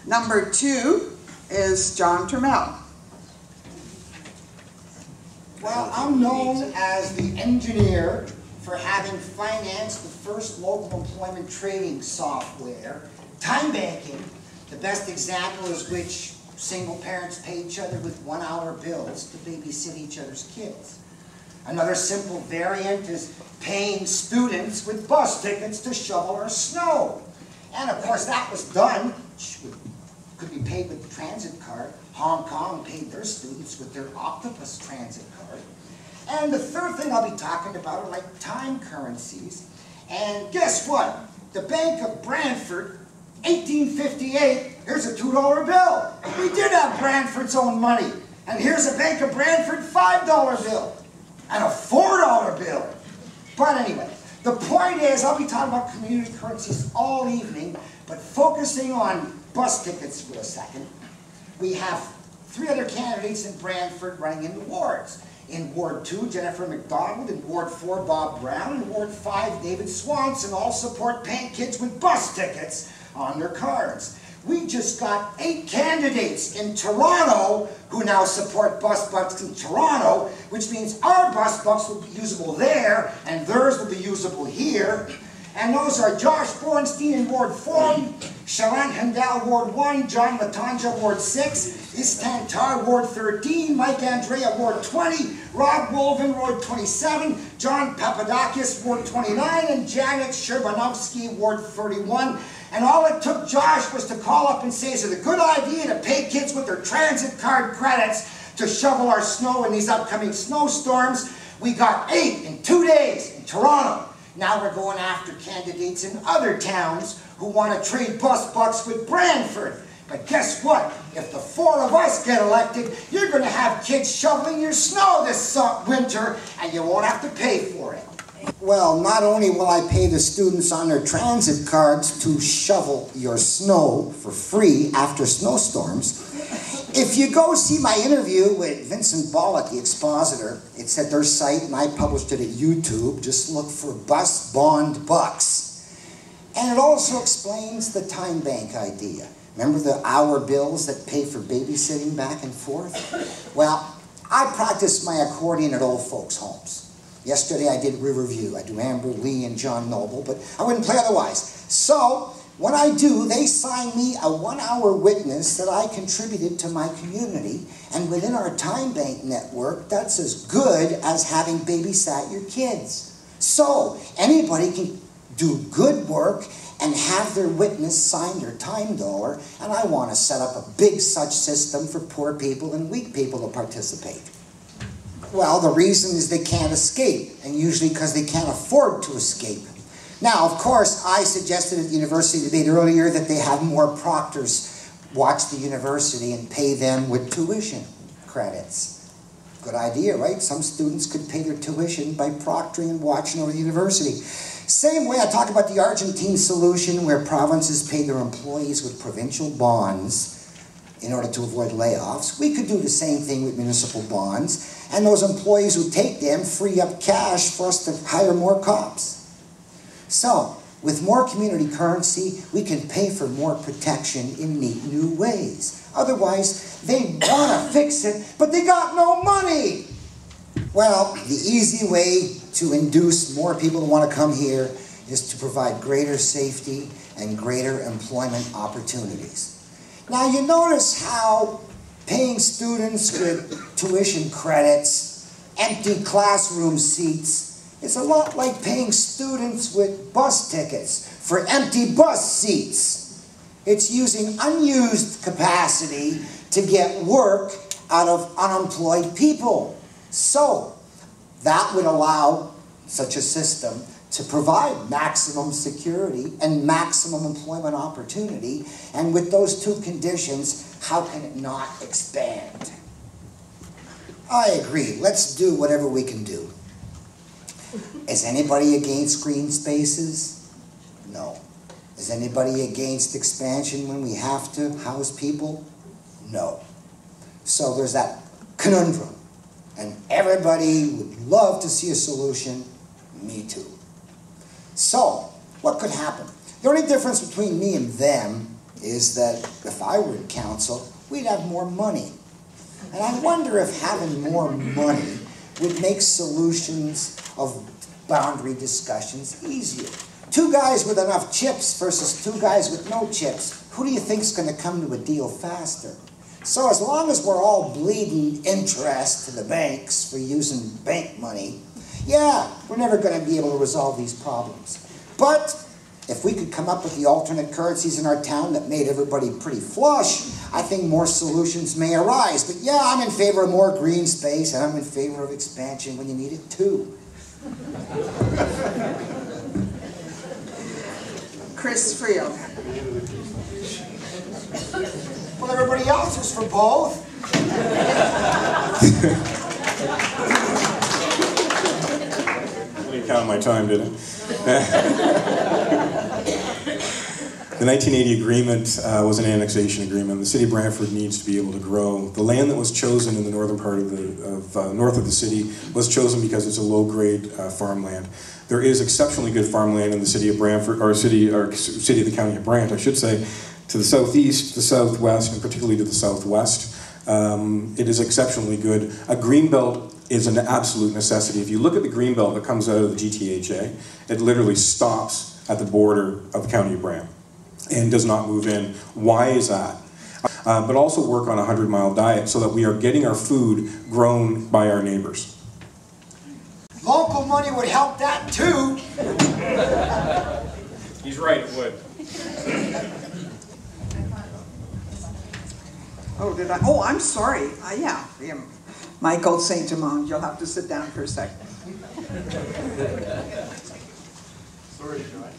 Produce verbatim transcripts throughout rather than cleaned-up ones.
Number two is John Turmel. Well, I'm known as the engineer for having financed the first local employment trading software, time banking. The best example is which single parents pay each other with one-hour bills to babysit each other's kids. Another simple variant is paying students with bus tickets to shovel our snow. And of course that was done, could be paid with the transit card. Hong Kong paid their students with their octopus transit card. And the third thing I'll be talking about are like time currencies. And guess what? The Bank of Brantford, eighteen fifty-eight, here's a two dollar bill. We did have Brantford's own money. And here's a Bank of Brantford five dollar bill. And a four dollar bill. But anyway, the point is, I'll be talking about community currencies all evening, but focusing on bus tickets for a second. We have three other candidates in Brantford running in the wards. In Ward two, Jennifer McDonald. In Ward four, Bob Brown. In Ward five, David Swanson. All support paying kids with bus tickets on their cards. We just got eight candidates in Toronto who now support bus bucks in Toronto, which means our bus bucks will be usable there, and theirs will be usable here. And those are Josh Bornstein in Ward four, Sharon Handel, Ward one, John Latanja, Ward six, Istan Tar, Ward thirteen, Mike Andrea, Ward twenty, Rob Wolven, Ward twenty-seven, John Papadakis, Ward twenty-nine, and Janet Sherbanovsky, Ward thirty-one. And all it took Josh was to call up and say, is it a good idea to pay kids with their transit card credits to shovel our snow in these upcoming snowstorms? We got eight in two days in Toronto. Now we're going after candidates in other towns who want to trade bus bucks with Brantford. But guess what? If the four of us get elected, you're going to have kids shoveling your snow this winter, and you won't have to pay for it. Well, not only will I pay the students on their transit cards to shovel your snow for free after snowstorms, if you go see my interview with Vincent Bollock, the expositor, it's at their site, and I published it at YouTube. Just look for Bus Bond Bucks. And it also explains the time bank idea. Remember the hour bills that pay for babysitting back and forth? Well, I practice my accordion at old folks' homes. Yesterday I did Riverview. I do Amber, Lee, and John Noble, but I wouldn't play otherwise. So, when I do, they sign me a one-hour witness that I contributed to my community, and within our time bank network, that's as good as having babysat your kids. So, anybody can do good work and have their witness sign their time dollar, and I want to set up a big such system for poor people and weak people to participate. Well, the reason is they can't escape, and usually because they can't afford to escape. Now, of course, I suggested at the university debate earlier that they have more proctors watch the university and pay them with tuition credits. Good idea, right? Some students could pay their tuition by proctoring and watching over the university. Same way I talk about the Argentine solution where provinces pay their employees with provincial bonds in order to avoid layoffs. We could do the same thing with municipal bonds, and those employees who take them free up cash for us to hire more cops. So, with more community currency, we can pay for more protection in neat new ways. Otherwise, they want to fix it, but they got no money. Well, the easy way to induce more people to want to come here is to provide greater safety and greater employment opportunities. Now, you notice how paying students with tuition credits, empty classroom seats, it's a lot like paying students with bus tickets for empty bus seats. It's using unused capacity to get work out of unemployed people. So, that would allow such a system to provide maximum security and maximum employment opportunity. And with those two conditions, how can it not expand? I agree. Let's do whatever we can do. Is anybody against green spaces? No. Is anybody against expansion when we have to house people? No. So there's that conundrum. And everybody would love to see a solution. Me too. So, what could happen? The only difference between me and them is that if I were in council, we'd have more money. And I wonder if having more money would make solutions of boundary discussions easier. Two guys with enough chips versus two guys with no chips. Who do you think's going to come to a deal faster? So as long as we're all bleeding interest to the banks for using bank money, yeah, we're never going to be able to resolve these problems. But if we could come up with the alternate currencies in our town that made everybody pretty flush, I think more solutions may arise. But yeah, I'm in favor of more green space, and I'm in favor of expansion when you need it too. Chris Friel. Well, everybody else is for both. I didn't count my time, did I? The nineteen eighty agreement uh, was an annexation agreement. The city of Brantford needs to be able to grow. The land that was chosen in the northern part of the of, uh, north of the city was chosen because it's a low-grade uh, farmland. There is exceptionally good farmland in the city of Brantford, or city, or city of the county of Brant, I should say, to the southeast, the southwest, and particularly to the southwest. Um, it is exceptionally good. A greenbelt is an absolute necessity. If you look at the greenbelt that comes out of the G T H A, it literally stops at the border of the county of Brant and does not move in. Why is that? Uh, but also work on a hundred mile diet so that we are getting our food grown by our neighbors. Local money would help that too. He's right, it would. Oh, did I? Oh, I'm sorry. Uh, yeah, yeah. Michael Saint Amand, you'll have to sit down for a second. Sorry, John.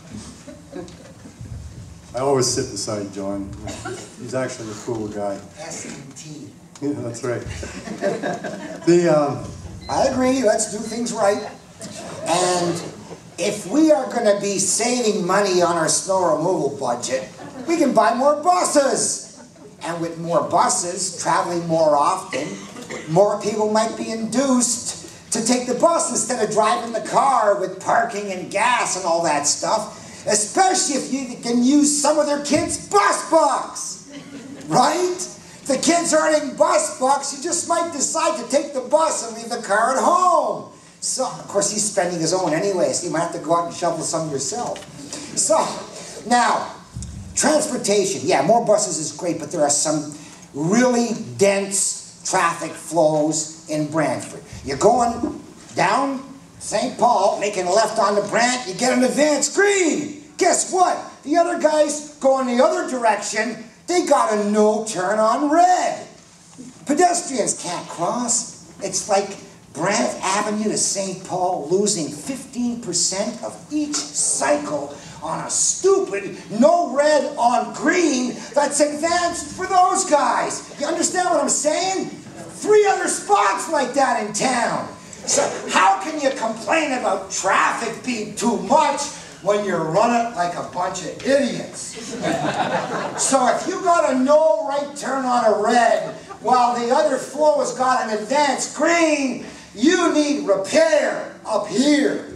I always sit beside John. He's actually a cool guy. S and T. Yeah, that's right. The, um, I agree, let's do things right. And if we are going to be saving money on our snow removal budget, we can buy more buses. And with more buses traveling more often, more people might be induced to take the bus instead of driving the car with parking and gas and all that stuff, especially if you can use some of their kids' bus bucks, right? If the kids are earning bus bucks, you just might decide to take the bus and leave the car at home. So, of course, he's spending his own anyway, so you might have to go out and shovel some yourself. So, now, transportation, yeah, more buses is great, but there are some really dense traffic flows in Brantford. You're going down Saint Paul, making a left onto Brant, you get an advanced green. Guess what? The other guys go in the other direction, they got a no turn on red. Pedestrians can't cross. It's like Brant Avenue to Saint Paul losing fifteen percent of each cycle on a stupid no red on green that's advanced for those guys. You understand what I'm saying? Three other spots like that in town. So how can you complain about traffic being too much when you're running like a bunch of idiots? So if you got a no right turn on a red while the other flow has got an advanced green, you need repair up here.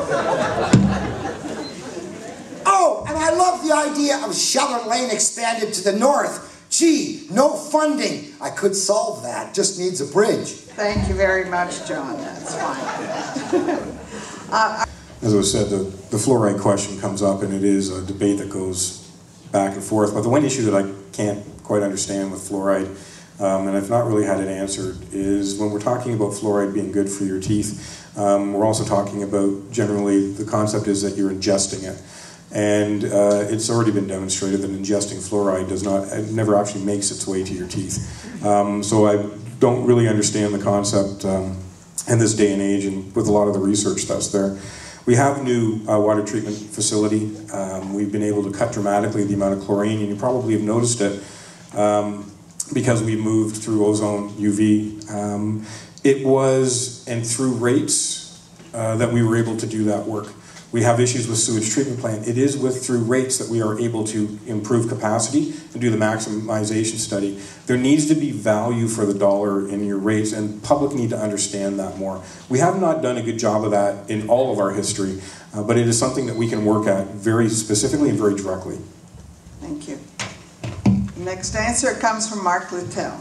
Oh, and I love the idea of Sheller Lane expanded to the north. Gee, no funding. I could solve that. Just needs a bridge. Thank you very much, John. That's fine. uh, As I said, the, the fluoride question comes up, and it is a debate that goes back and forth. But the one issue that I can't quite understand with fluoride, um, and I've not really had it answered, is when we're talking about fluoride being good for your teeth, um, we're also talking about, generally, the concept is that you're ingesting it. And uh, it's already been demonstrated that ingesting fluoride does not, it never actually makes its way to your teeth. Um, so I don't really understand the concept um, in this day and age, and with a lot of the research that's there. We have a new uh, water treatment facility. Um, we've been able to cut dramatically the amount of chlorine, and you probably have noticed it um, because we moved through ozone U V. Um, it was, and through rates, uh, that we were able to do that work. We have issues with sewage treatment plant. It is with through rates that we are able to improve capacity and do the maximization study. There needs to be value for the dollar in your rates, and public need to understand that more. We have not done a good job of that in all of our history, uh, but it is something that we can work at very specifically and very directly. Thank you. Next answer comes from Mark Littell.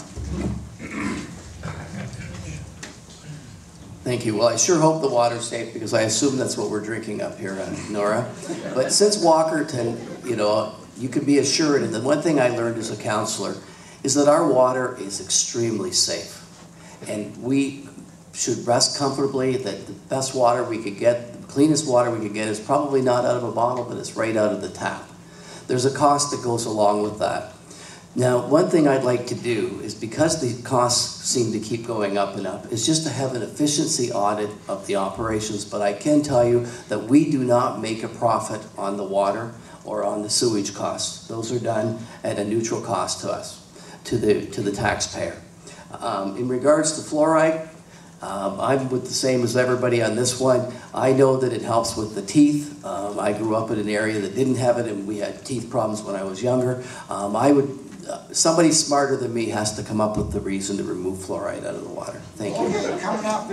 Thank you. Well, I sure hope the water's safe because I assume that's what we're drinking up here, uh, Nora. But since Walkerton, you know, you can be assured, and the one thing I learned as a counselor is that our water is extremely safe. And we should rest comfortably that the best water we could get, the cleanest water we could get is probably not out of a bottle, but it's right out of the tap. There's a cost that goes along with that. Now, one thing I'd like to do is, because the costs seem to keep going up and up, is just to have an efficiency audit of the operations. But I can tell you that we do not make a profit on the water or on the sewage costs. Those are done at a neutral cost to us, to the, to the taxpayer. Um, in regards to fluoride, um, I'm with the same as everybody on this one. I know that it helps with the teeth. Um, I grew up in an area that didn't have it, and we had teeth problems when I was younger. Um, I would Uh, somebody smarter than me has to come up with the reason to remove fluoride out of the water. Thank you. Okay, coming up.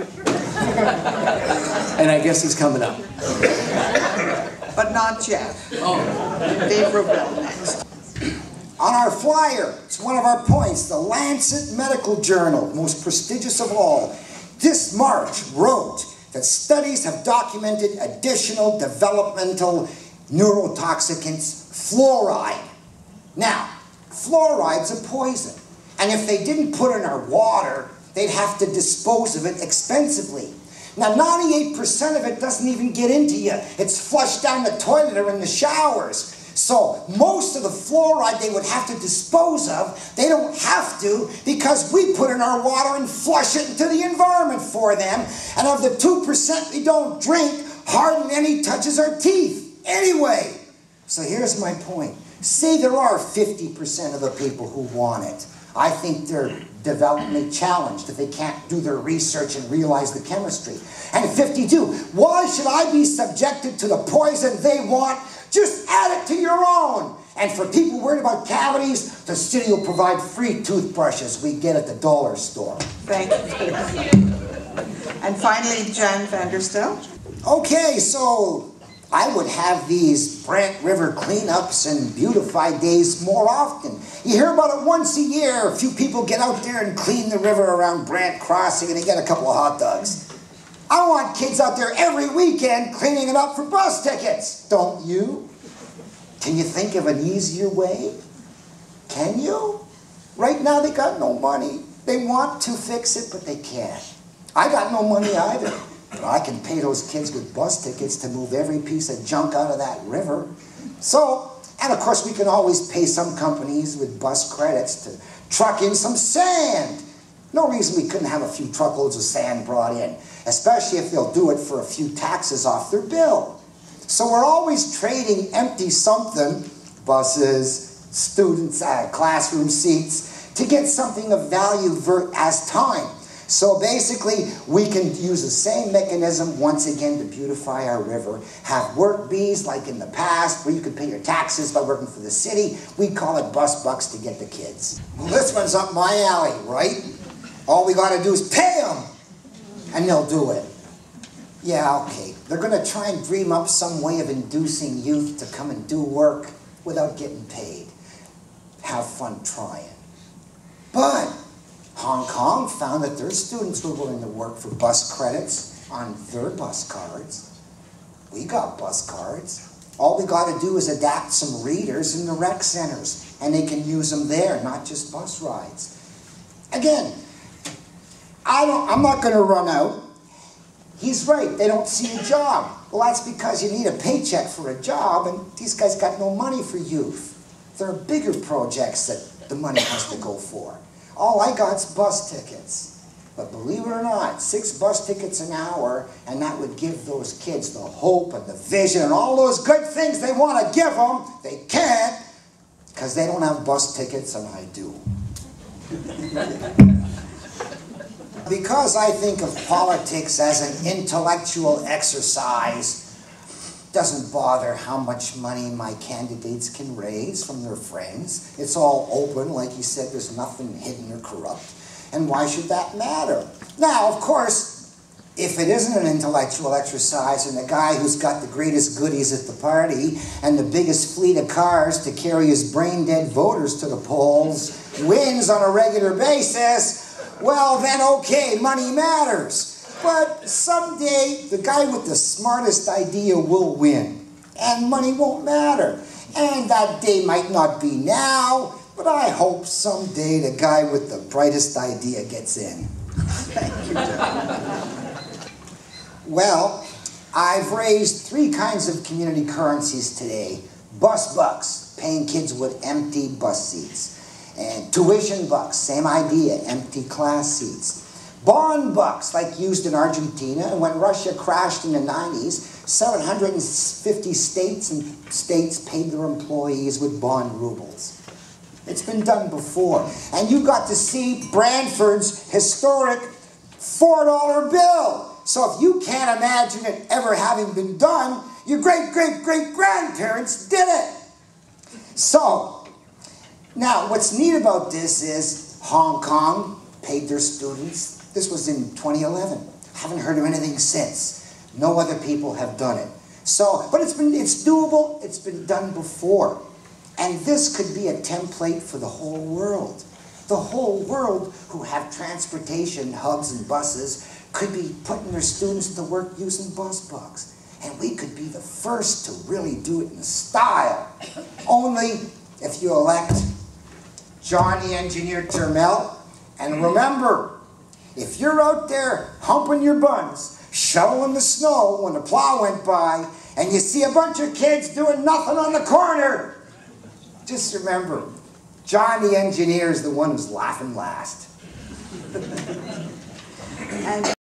And I guess he's coming up. But not yet. Oh. Dave Rubel next. On our flyer, it's one of our points, the Lancet Medical Journal, most prestigious of all, this March wrote that studies have documented additional developmental neurotoxicants, fluoride. Now, fluoride's a poison, and if they didn't put it in our water, they'd have to dispose of it expensively. Now, ninety-eight percent of it doesn't even get into you. It's flushed down the toilet or in the showers. So, most of the fluoride they would have to dispose of, they don't have to because we put in our water and flush it into the environment for them. And of the two percent we don't drink, hardly any touches our teeth. Anyway, so here's my point. Say there are fifty percent of the people who want it. I think they're developmentally challenged if they can't do their research and realize the chemistry. And fifty-two, why should I be subjected to the poison they want? Just add it to your own. And for people worried about cavities, the city will provide free toothbrushes we get at the dollar store. Thank you. And finally, Jan Vanderstel. Okay, so I would have these Brant River cleanups and beautify days more often. You hear about it once a year. A few people get out there and clean the river around Brant Crossing and they get a couple of hot dogs. I want kids out there every weekend cleaning it up for bus tickets. Don't you? Can you think of an easier way? Can you? Right now they got no money. They want to fix it, but they can't. I got no money either. But I can pay those kids with bus tickets to move every piece of junk out of that river. So, and of course we can always pay some companies with bus credits to truck in some sand. No reason we couldn't have a few truckloads of sand brought in, especially if they'll do it for a few taxes off their bill. So we're always trading empty something, buses, students, uh, classroom seats, to get something of value as time. So basically, we can use the same mechanism once again to beautify our river. Have work bees like in the past, where you could pay your taxes by working for the city. We call it bus bucks to get the kids. Well, this one's up my alley, right? All we got to do is pay them, and they'll do it. Yeah, okay. They're going to try and dream up some way of inducing youth to come and do work without getting paid. Have fun trying. But Hong Kong found that their students were willing to work for bus credits on their bus cards. We got bus cards. All we got to do is adapt some readers in the rec centers, and they can use them there, not just bus rides. Again, I don't, I'm not going to run out. He's right, they don't see a job. Well, that's because you need a paycheck for a job, and these guys got no money for youth. There are bigger projects that the money has to go for. All I got's bus tickets. But believe it or not, six bus tickets an hour, and that would give those kids the hope and the vision and all those good things they want to give them. They can't, because they don't have bus tickets, and I do. Because I think of politics as an intellectual exercise, doesn't bother how much money my candidates can raise from their friends. It's all open, like you said, there's nothing hidden or corrupt. And why should that matter? Now, of course, if it isn't an intellectual exercise and the guy who's got the greatest goodies at the party and the biggest fleet of cars to carry his brain-dead voters to the polls wins on a regular basis, well then okay, money matters. But someday the guy with the smartest idea will win and money won't matter. And that day might not be now, but I hope someday the guy with the brightest idea gets in. Thank you, John. Well, I've raised three kinds of community currencies today. Bus bucks, paying kids with empty bus seats. And tuition bucks, same idea, empty class seats. Bond bucks, like used in Argentina, and when Russia crashed in the nineties, seven hundred fifty states and states paid their employees with bond rubles. It's been done before. And you got to see Brantford's historic four dollar bill. So if you can't imagine it ever having been done, your great-great-great-grandparents did it. So, now what's neat about this is Hong Kong paid their students. This was in twenty eleven. Haven't heard of anything since. No other people have done it. So, but it's been, it's doable. It's been done before. And this could be a template for the whole world. The whole world who have transportation hubs and buses could be putting their students to work using bus bucks. And we could be the first to really do it in style. Only if you elect John the Engineer Turmel. And remember, if you're out there humping your buns, shoveling the snow when the plow went by, and you see a bunch of kids doing nothing on the corner, just remember, John the Engineer is the one who's laughing last. And